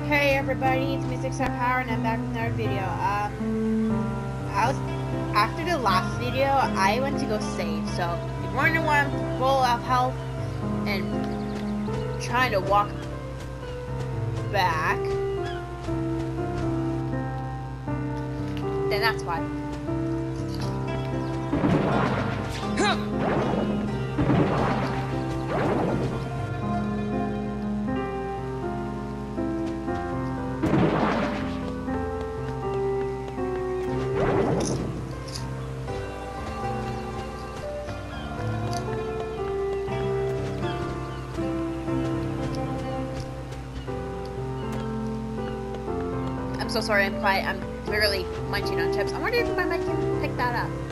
Hey everybody, it's me 6Power and I'm back with another video. After the last video, I went to go save, so if you're wondering why I'm full of health and trying to walk back, then that's why. I'm so sorry I'm quiet. I'm literally munching on chips. I wonder if my mic can pick that up.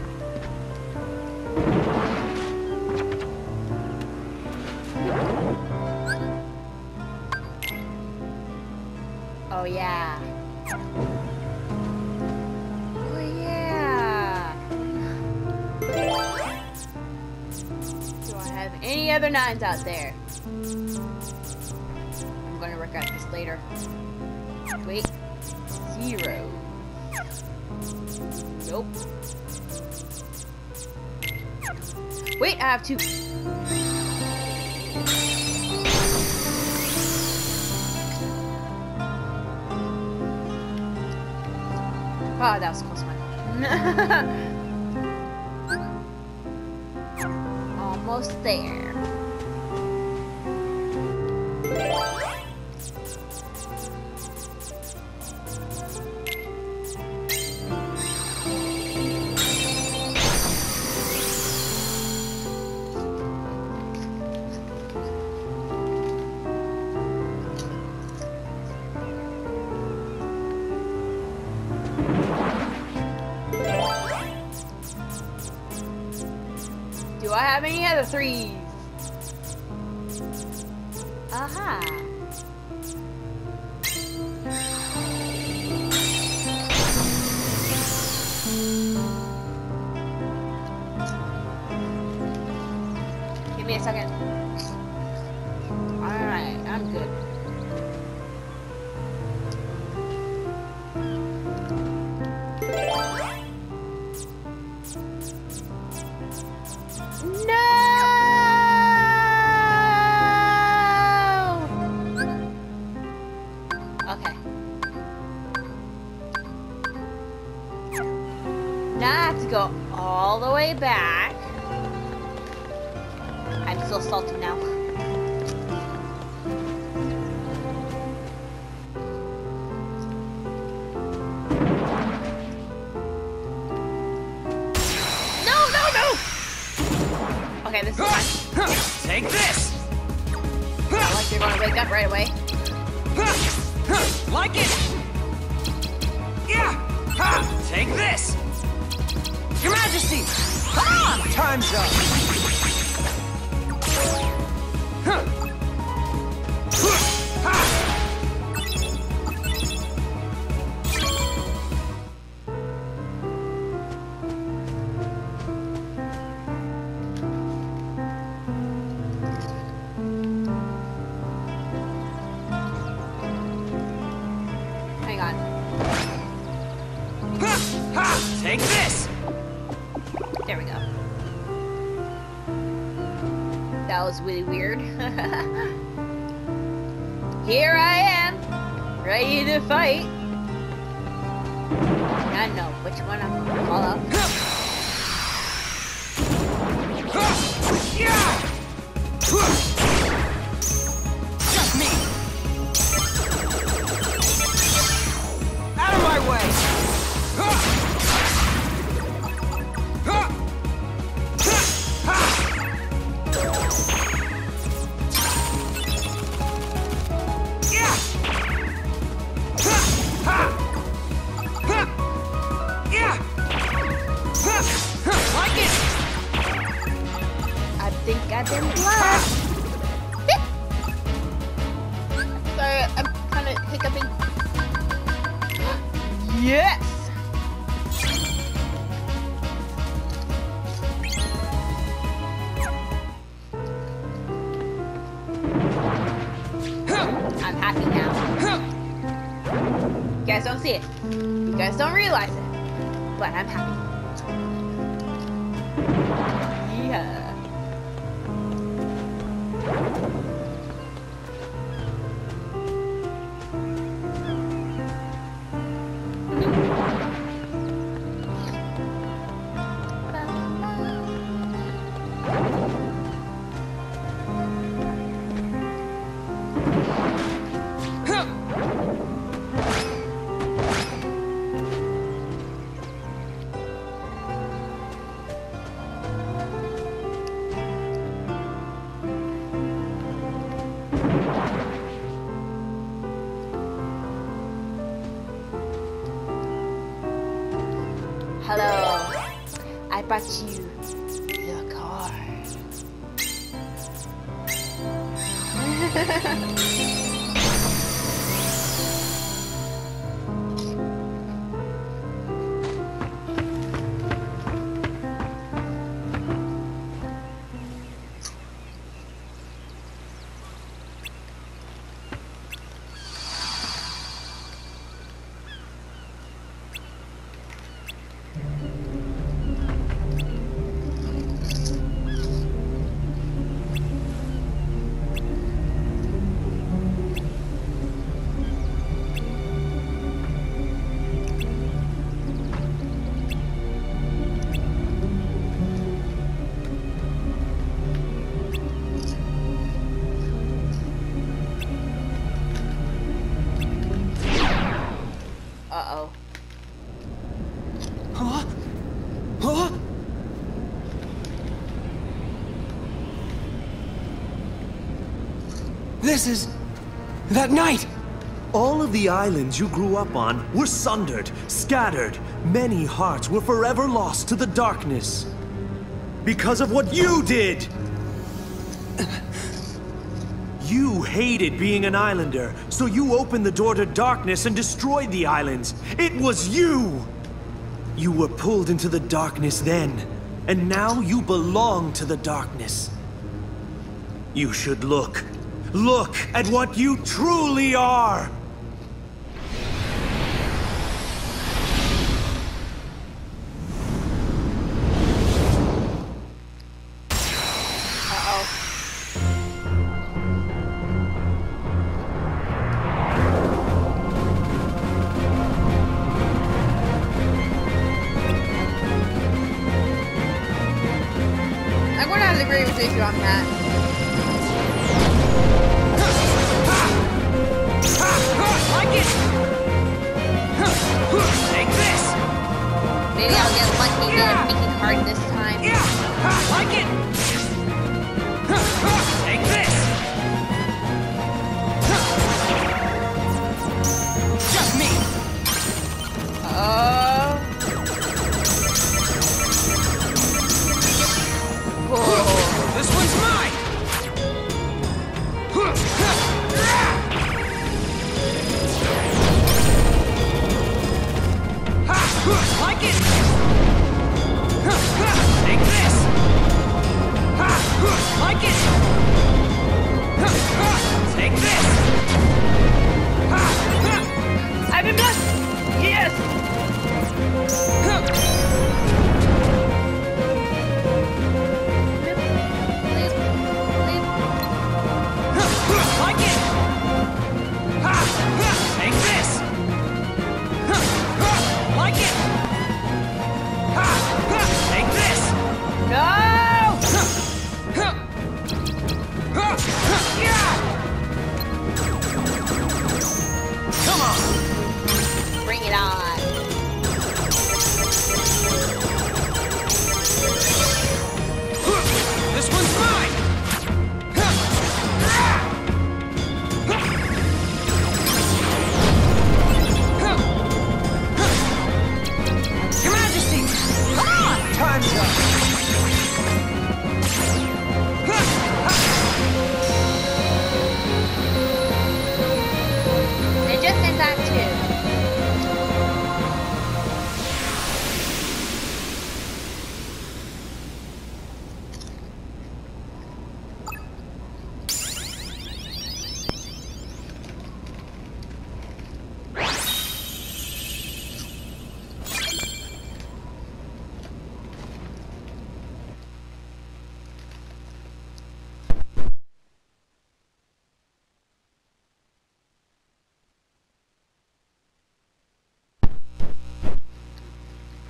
Oh yeah. Oh yeah. Do I have any other 9s out there? I'm gonna regret this later. Wait. 0. Nope. Wait, I have 2. Oh, that was a close one. Almost there. Do I have any other 3s? Aha. Give me a second. Alright, I'm good. No! Okay. Now I have to go all the way back. I'm so salty now. Okay, this is fine. Take this! Not like you're gonna wake up right away. Like it! Yeah! Ha! Take this! Your Majesty! Ah! Time's up! Hang on. Take this! There we go. That was really weird. Here I am, ready to fight. I know which one I'm gonna call out. Just me! Out of my way! Like it! I think I've been blessed. Sorry, I'm kind of hiccuping. Yes! I'm happy now. You guys don't see it. You guys don't realize it. But I'm happy. Yeah. Hello, I brought you the card. Uh-oh. Huh? Huh? This is... that night! All of the islands you grew up on were sundered, scattered. Many hearts were forever lost to the darkness. Because of what you did! You hated being an islander, so you opened the door to darkness and destroyed the islands. It was you! You were pulled into the darkness then, and now you belong to the darkness. You should look. Look at what you truly are! I'm gonna have to agree with you on that. Like it! Take this! Maybe I'll get lucky and get a Mickey card this time. Like it! Take this! Just me! Whoa. This one's mine! Like it! Take this! Like it! Take this! I've been blessed! Yes! Like it! Take this! Like it! Take this! No!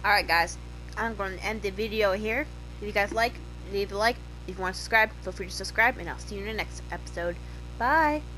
Alright guys, I'm going to end the video here. If you guys like, leave a like. If you want to subscribe, feel free to subscribe, and I'll see you in the next episode. Bye!